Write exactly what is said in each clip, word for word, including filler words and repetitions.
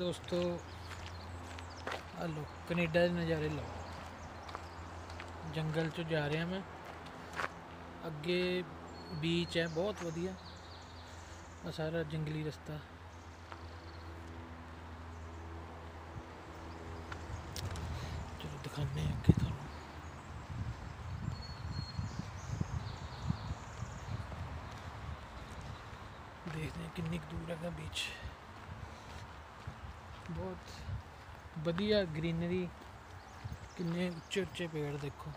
दोस्तों आ लो कनेडा के नज़ारे लो। जंगल चो जा रहे हैं मैं, अगे बीच है बहुत वधिया, सारा जंगली रास्ता। चलो दिखाने अगे थानू। देखते हैं किन्नी दूर है बीच। बहुत वधिया ग्रीनरी, किन्ने उच्चे उच्चे पेड़ देखो।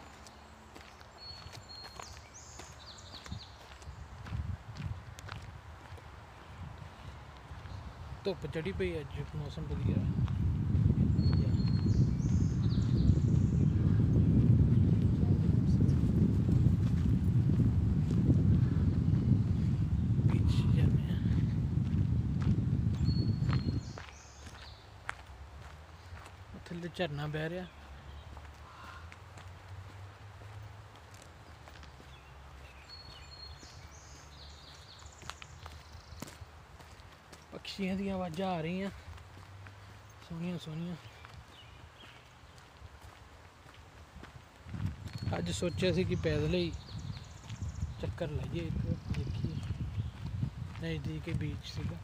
धुप चढ़ी पई अज, मौसम वधिया बीच जाने। थल्ले झरना बह रहा। पक्षियों दी आवाज़ां आ रही हैं सोहनिया सोहनिया। अज सोचा सी कि पैदल ही चक्कर लाइए, एक देखिए नज़दीक बीच सीगा।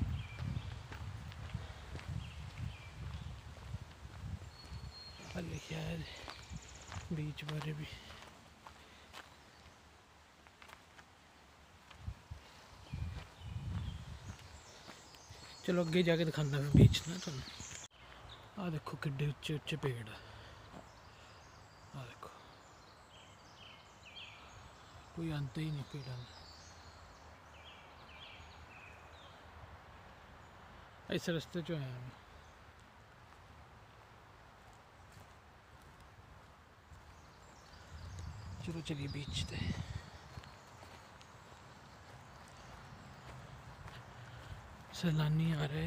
लिखा है बीच बारे भी। चलो अगे जाके दिखाना मैं बीच ना तुहानू। आ देखो किड्डे उच्चे उच्चे पेड़, आ देखो कोई अंत ही नहीं पेड़ों का। इस रास्ते चो आया मैं। चलो चलिए बीच पे। सैलानी आ रहे।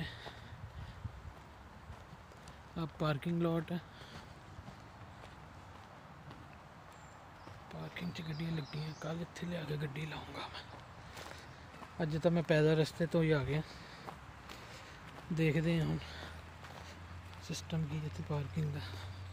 अब पार्किंग लॉट है, पार्किंग च गड्डियां लगी हैं। कल इत्थे लिया के गड्डी लाऊंगा मैं। अज तो मैं पैदल रस्ते तो ही आ गया। देखते हैं हम सिस्टम की इतने पार्किंग का।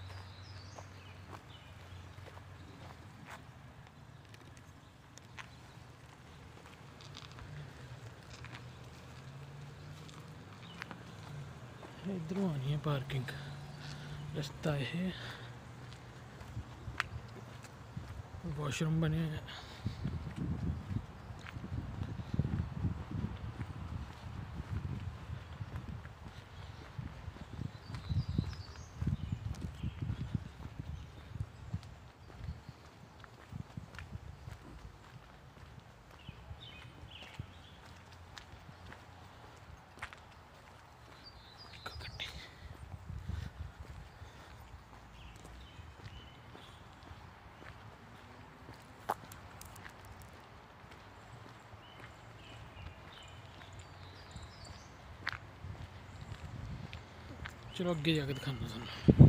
इधरों आनी है पार्किंग, रास्ता है वॉशरूम बने हैं। चलो अगे जाके दिखाना थानू।